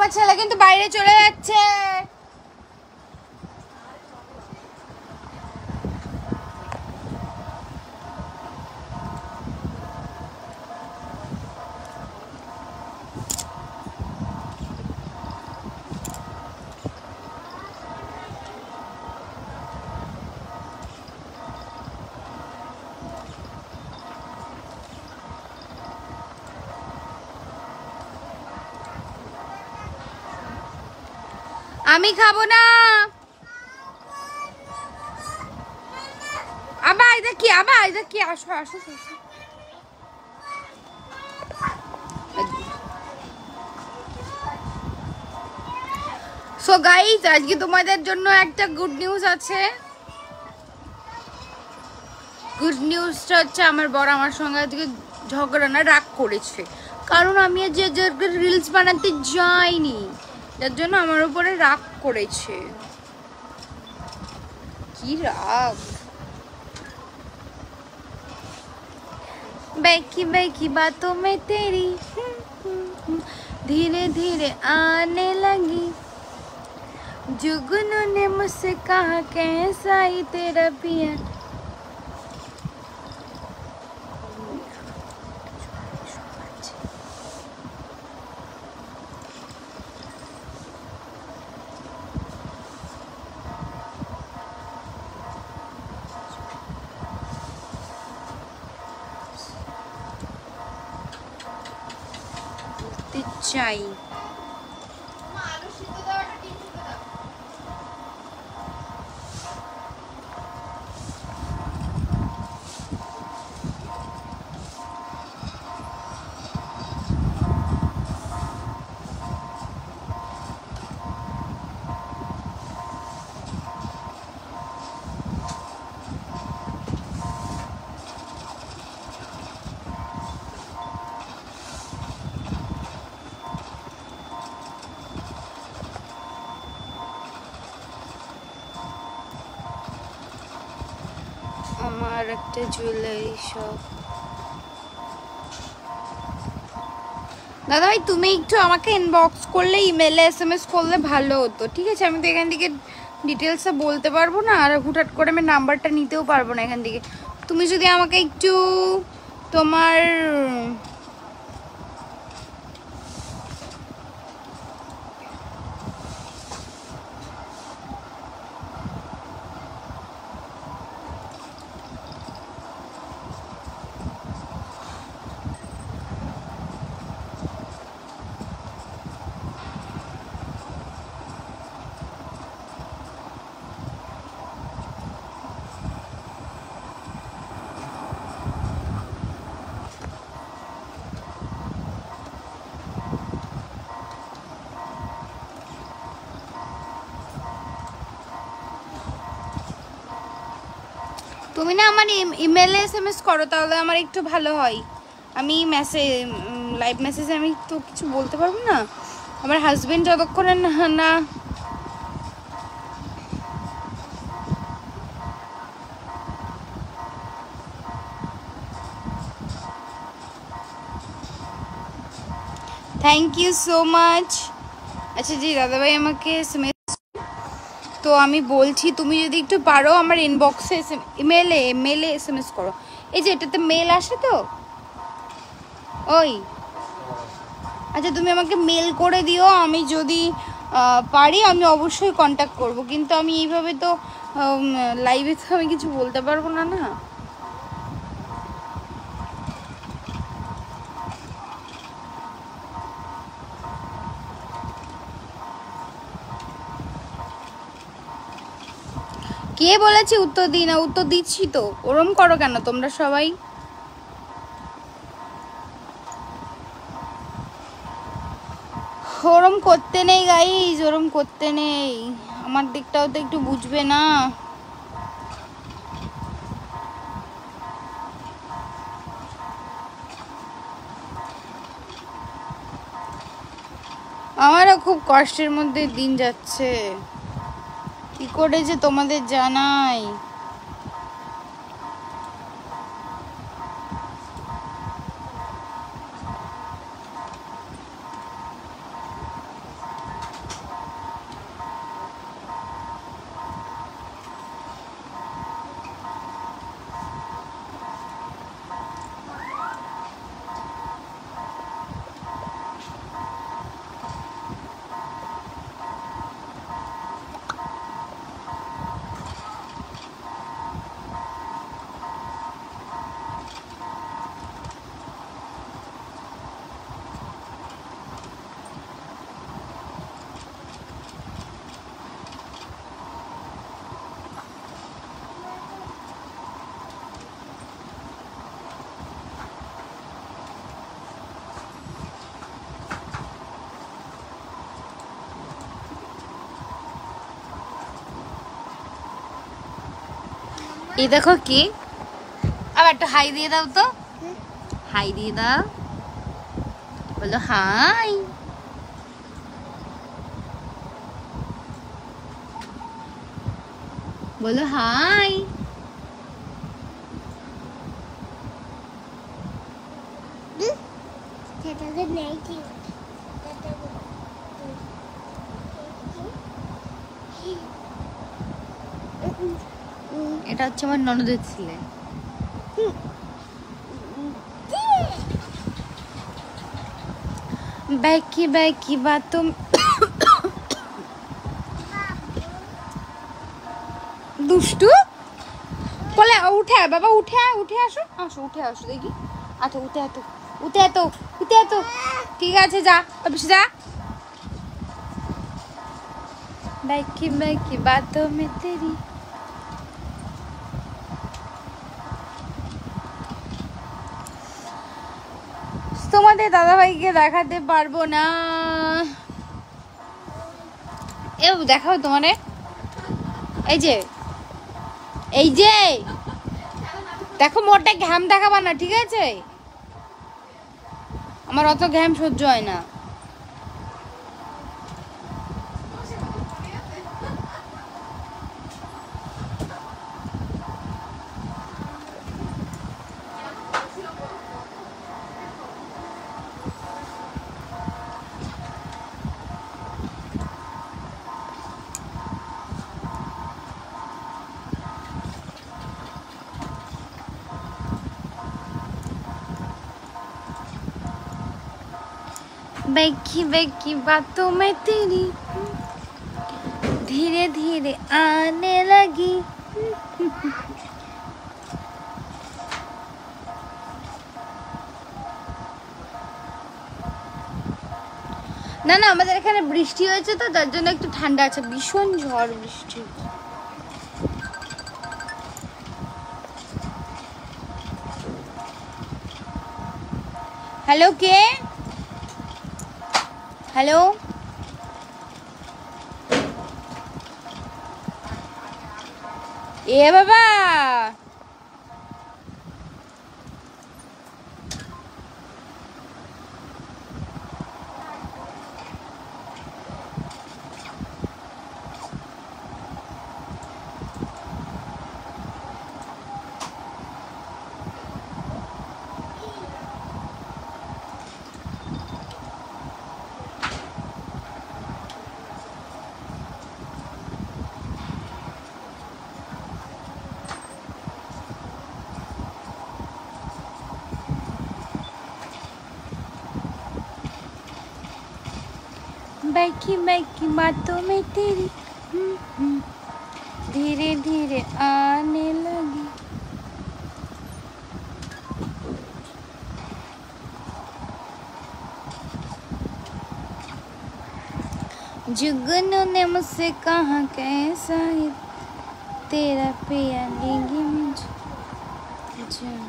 তোমার ছেলে কিন্তু বাইরে চলে যাচ্ছে। আমি খাবো না। আবার এটা কি আসো আসো। সো গাইস, আজকে তোমাদের জন্য একটা গুড নিউজ আছে। গুড নিউজটা হচ্ছে আমার বড় আমার সঙ্গে আজকে ঝগড়া না রাগ করেছে, কারণ আমি যে রিলস বানাতে যাইনি, যার জন্য আমার উপরে রাগ করেছে। কি রাগ! बैकी बैकी बातों में तेरी धीरे धीरे आने लगी, जुगनू ने मुझसे कहा कैसा ही तेरा पिया। চাই আমার একটা জুয়েলারি শপ। দাদা ভাই, তুমি একটু আমাকে ইনবক্স করলে, ইমেলে এসএমএস করলে ভালো হতো, ঠিক আছে? আমি তো এখান থেকে ডিটেলসটা বলতে পারবো না, আর হুটহাট করে আমি নাম্বারটা নিতেও পারবো না এখান থেকে। তুমি যদি আমাকে একটু তোমার তুমি না আমার ইমেলে এসএমএস করো, তাহলে আমার একটু ভালো হয়। আমি লাইভ মেসেজে আমি তো কিছু বলতে পারবো না, আমার হাজবেন্ড যতক্ষণে না থ্যাংক ইউ সো মাচ। আচ্ছা জি দাদাভাই, আমাকে এসএমএস তো আমি বলছি, তুমি যদি একটু পারো আমার ইনবক্সে মেলে এসএমএস করো। এই যে এটাতে মেল আসে তো, ওই আচ্ছা তুমি আমাকে মেল করে দিও। আমি যদি পারি আমি অবশ্যই কন্ট্যাক্ট করব, কিন্তু আমি এইভাবে তো লাইভে তো আমি কিছু বলতে পারবো না। না কে বলেছে উত্তর দিই না? উত্তর দিচ্ছি তো। ওরম করো কেন তোমরা সবাই? ওরম করতে নেই গাইজ, ওরম করতে নেই। আমার দিকটাও তো একটু বুঝবে না? আমারও খুব কষ্টের মধ্যে দিন যাচ্ছে, কি করে যে তোমাদের জানাই। এই দেখো কি, আবার একটু হাই দিয়ে দাও তো, হাই দিয়ে দাও, বলো হাই। বলো হাই। এটা হচ্ছে আমার ননদের ছেলে। बैकी बैकी बातों দুষ্টু বলে উঠে বাবা, উঠে আসো, উঠে আসো দেখি। আচ্ছা উঠে এতো ঠিক আছে, যা অফিসে যা। बैकी बैकी बातों में तेरी। তোমাদের দাদাভাইকে দেখাতে পারবো না। এও দেখাও তোমারে, এই যে দেখো, মোটে ঘাম দেখাবা না, ঠিক আছে? আমার অত ঘাম সহ্য হয় না। बैकी बैकी बातों में तेरी धीरे धीरे आने लगी। না না, আমাদের এখানে বৃষ্টি হয়েছে তো, তার জন্য একটু ঠান্ডা আছে, ভীষণ ঝড় বৃষ্টি। হ্যালো, কে? হ্যালো, এ বাবা, बैकी बैकी बातों में तेरी धीरे धीरे आने लगी। जुगनू ने मुझसे कहा कैसा है तेरा पिया, लेगी मुझे जान।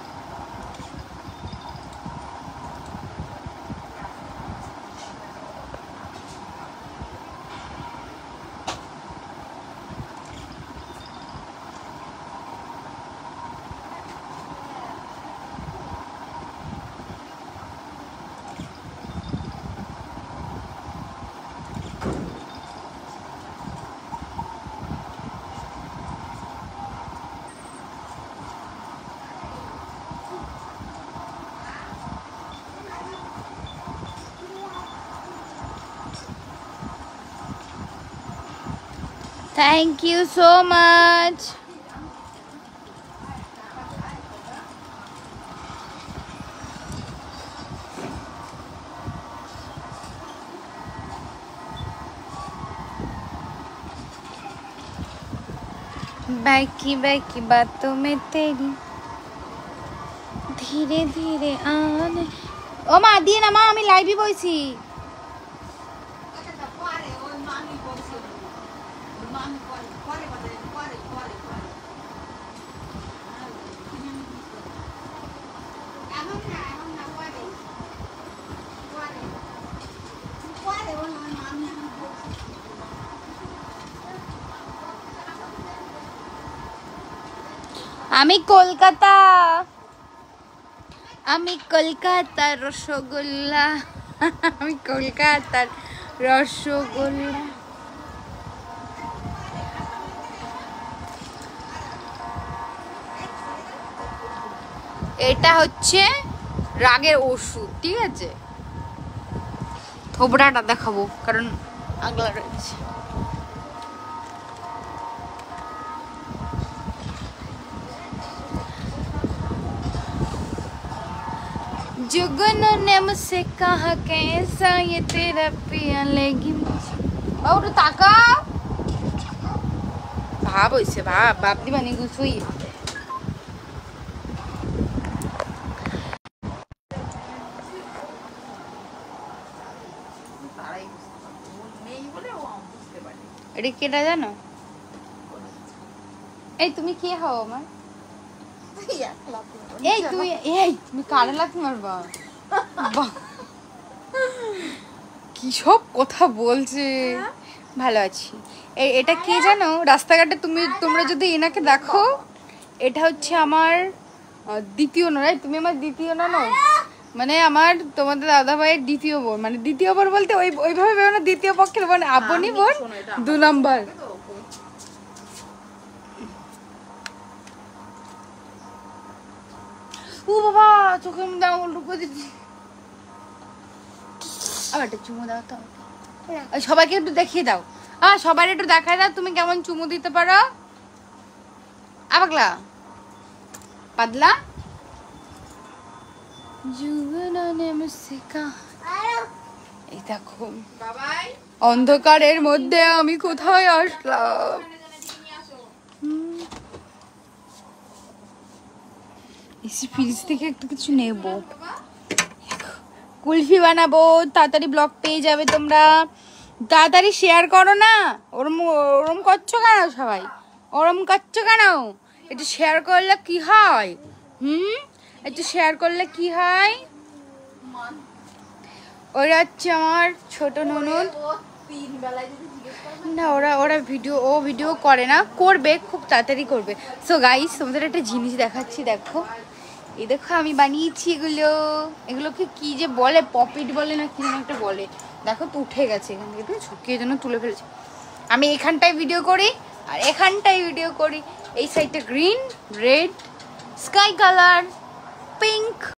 Thank you so much. बैकी बैकी बातों में तेरी धीरे धीरे आने। ओ मा दिए ना मा, আমি লাইভে বইছি। আমি কলকাতা, আমি কলকাতার রসগোল্লা, আমি কলকাতার রসগোল্লা। এটা হচ্ছে রাগের ওষুধ, ঠিক আছে? থোবড়াটা দেখাবো কারণ আগলা রয়েছে। जुगनू ने मुझसे कहा कैसा ये तेरा पिया लेकिन और ताका भाव होइसे भाव बाप दी बानी गुसुई এটা কেটা জানো? এই তুমি কি হও আমার? এই তুমি কারে লাথি মারবা? কি সব কথা বলছে। ভালো আছি। এটা কে জানো? রাস্তাঘাটে তোমরা যদি এনাকে দেখো, এটা হচ্ছে আমার দ্বিতীয় নয়। তুমি আমার দ্বিতীয় না নয়, মানে আমার তোমাদের দাদা ভাইয়ের দ্বিতীয় বোন। মানে দ্বিতীয় বোন বলতে ওইভাবে বেরো না, দ্বিতীয় পক্ষের বোন, আপনি বোন 2 নম্বর। ও বাবা চোখে দাও লুকিয়ে দিচ্ছি। আবার একটা চুমু দাও তো, সবাইকে একটু দেখিয়ে দাও। সবাই একটু দেখায় দাও তুমি কেমন চুমু দিতে পারো। আবাগলা পাতলা এই দেখো অন্ধকারের মধ্যে আমি কোথায় আসলাম। ফ্রিজ থেকে একটু কিছু নেবো, কুলফি বানাবো। তাড়াতাড়ি ব্লগ পেয়ে যাবে তোমরা, তাড়াতাড়ি শেয়ার করো না। ওরম করছো কেন সবাই? ওরম করছো কেন? একটু শেয়ার করলে কি হয়? একটু শেয়ার করলে কি হয়? ওরা হচ্ছে আমার ছোট ননদ না, ওরা ভিডিও করে না, করবে খুব তাড়াতাড়ি করবে। সো গাইস তোমাদের একটা জিনিস দেখাচ্ছি, দেখো এই দেখো আমি বানিয়েছি এগুলোকে কি যে বলে, পপিট বলে না কি যেন একটা বলে। দেখো তো উঠে গেছে এখান থেকে, তুমি ঝুঁকিয়ে যেন তুলে ফেলেছি। আমি এখানটায় ভিডিও করি আর এখানটায় ভিডিও করি। এই সাইডটা green, red, sky colour, pink.